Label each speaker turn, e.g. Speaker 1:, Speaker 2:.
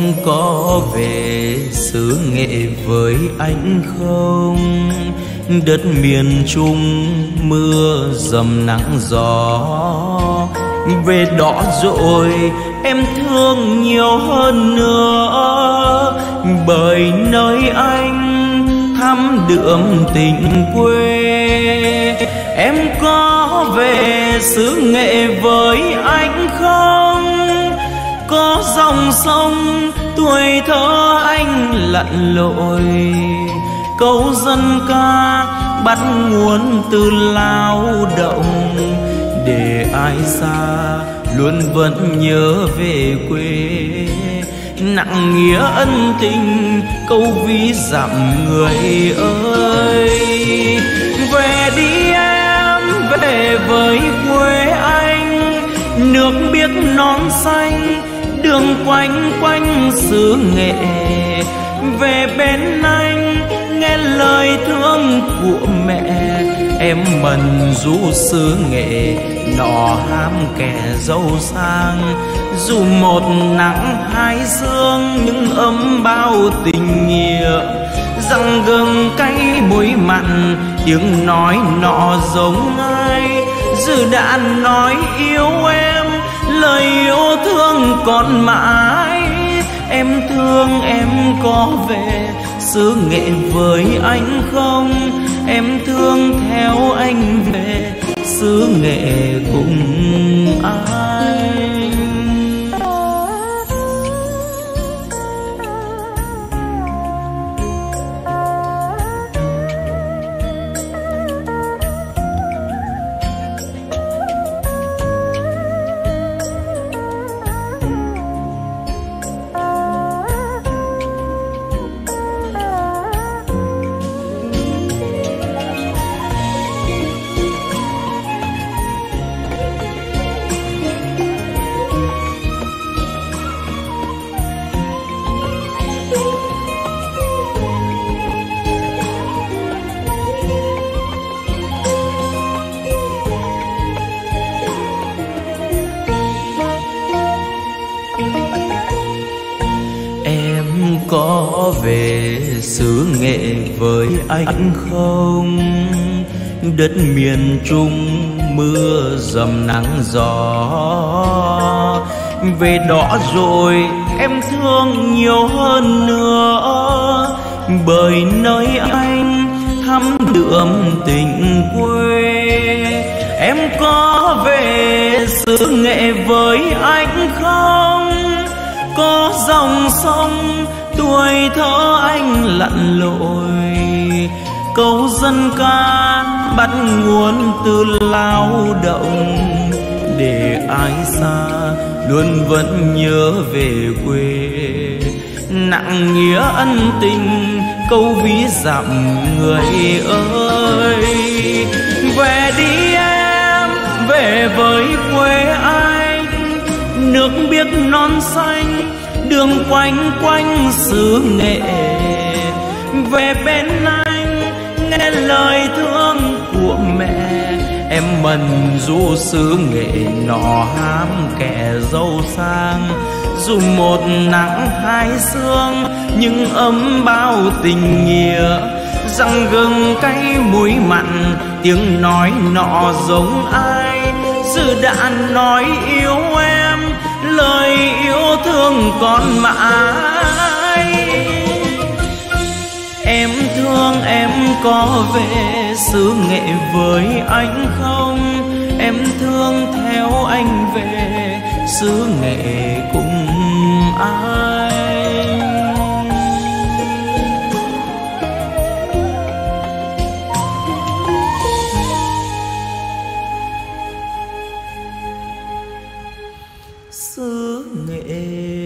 Speaker 1: có về xứ Nghệ với anh không? Đất miền Trung mưa dầm nắng gió, về đó rồi em thương nhiều hơn nữa. Bởi nơi anh thắm đượm tình quê. Em có về xứ Nghệ với anh không? Có dòng sông tuổi thơ anh lặn lội, câu dân ca bắt nguồn từ lao động. Để ai xa luôn vẫn nhớ về quê, nặng nghĩa ân tình câu ví dặm người ơi. Về đi em, về với quê anh, nước biếc non xanh đường quanh quanh xứ Nghệ. Về bên anh nghe lời thương của mẹ, em mần du xứ Nghệ nọ ham kẻ giàu sang. Dù một nắng hai sương nhưng ấm bao tình nghĩa, răng gừng cay muối mặn tiếng nói nọ giống ai. Dù đã nói yêu em, lời yêu thương còn mãi. Em thương em có về xứ Nghệ với anh không? Em thương theo anh về xứ Nghệ cùng anh. Có về xứ Nghệ với anh không? Đất miền Trung mưa dầm nắng gió, về đó rồi em thương nhiều hơn nữa. Bởi nơi anh thắm đượm tình quê. Em có về xứ Nghệ với anh không? Có dòng sông tuổi thơ anh lặn lội, câu dân ca bắt nguồn từ lao động. Để ai xa luôn vẫn nhớ về quê, nặng nghĩa ân tình câu ví dặm người ơi. Về đi em, về với quê anh, nước biếc non xanh đường quanh quanh xứ Nghệ. Về bên anh nghe lời thương của mẹ, em mần du xứ Nghệ nọ ham kẻ giàu sang. Dù một nắng hai sương nhưng ấm bao tình nghĩa, răng gừng cay muối mặn tiếng nói nọ giống ai. Dù đã nói yêu em, lời yêu thương còn mãi. Em thương em có về xứ Nghệ với anh không? Em thương theo anh về xứ Nghệ cùng anh. Xứ Nghệ